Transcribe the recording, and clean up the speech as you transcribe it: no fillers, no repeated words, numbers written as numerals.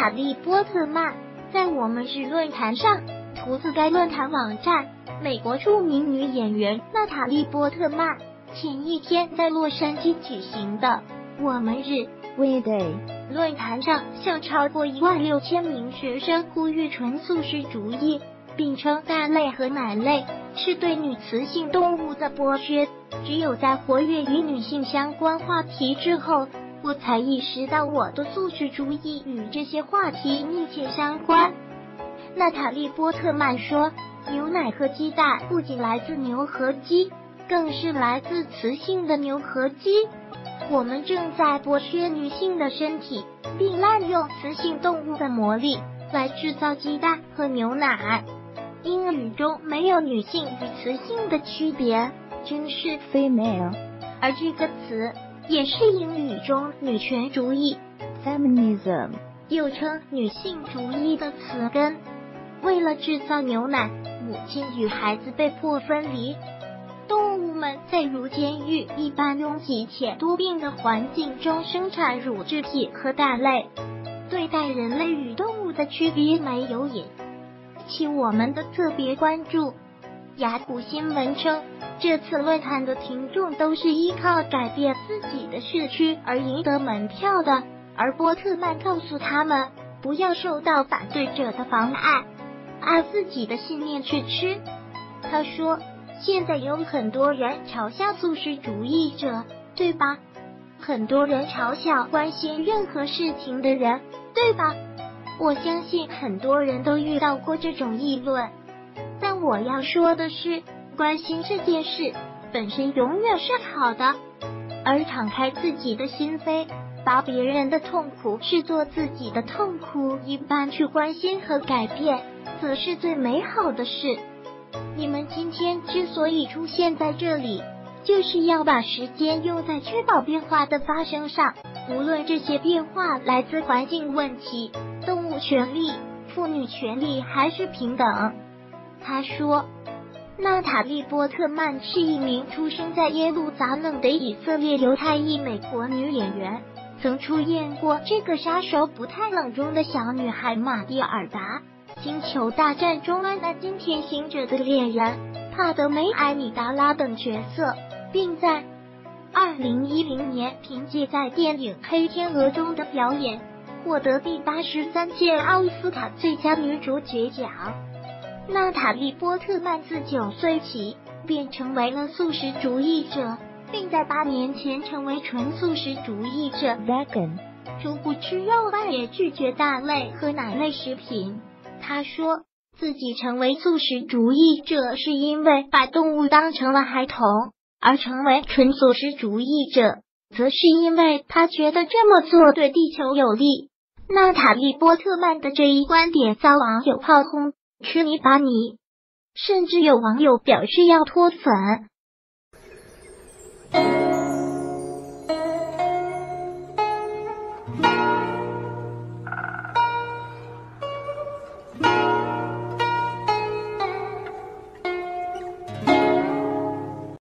塔莉·波特曼在我们是论坛上图自该论坛网站。美国著名女演员娜塔莉·波特曼前一天在洛杉矶举行的我们日 We Day 论坛上，向超过16000名学生呼吁纯素食主义，并称蛋类和奶类是对女雌性动物的剥削。只有在活跃与女性相关话题之后，我才意识到我的素食主义与这些话题密切相关。娜塔莉·波特曼说，牛奶和鸡蛋不仅来自牛和鸡，更是来自雌性的牛和鸡。我们正在剥削女性的身体，并滥用雌性动物的魔力来制造鸡蛋和牛奶。英语中没有女性与雌性的区别，均是 female， 而这个词也是英语中女权主义 feminism， 又称女性主义的词根。为了制造牛奶，母亲与孩子被迫分离。动物们在如监狱一般拥挤且多病的环境中生产乳制品和蛋类，对待人类与动物的区别没有引起我们的特别关注。雅虎新闻称，这次论坛的听众都是依靠改变自己的社区而赢得门票的，而波特曼告诉他们，不要受到反对者的妨碍，按自己的信念去吃。他说，现在有很多人嘲笑素食主义者，对吧？很多人嘲笑关心任何事情的人，对吧？我相信很多人都遇到过这种议论。但我要说的是，关心这件事本身永远是好的，而敞开自己的心扉，把别人的痛苦视作自己的痛苦一般去关心和改变，则是最美好的事。你们今天之所以出现在这里，就是要把时间用在确保变化的发生上，无论这些变化来自环境问题、动物权利、妇女权利还是平等。他说，娜塔莉·波特曼是一名出生在耶路撒冷的以色列犹太裔美国女演员，曾出演过《这个杀手不太冷》中的小女孩玛蒂尔达，《星球大战》中安纳金天行者的猎人帕德梅·艾米达拉等角色，并在2010年凭借在电影《黑天鹅》中的表演，获得第83届奥斯卡最佳女主角奖。娜塔莉·波特曼自9岁起便成为了素食主义者，并在8年前成为纯素食主义者 vegan， 除不吃肉外也拒绝蛋类和奶类食品。他说，自己成为素食主义者是因为把动物当成了孩童，而成为纯素食主义者则是因为他觉得这么做对地球有利。娜塔莉·波特曼的这一观点遭网友炮轰，吃泥巴泥，甚至有网友表示要脱粉。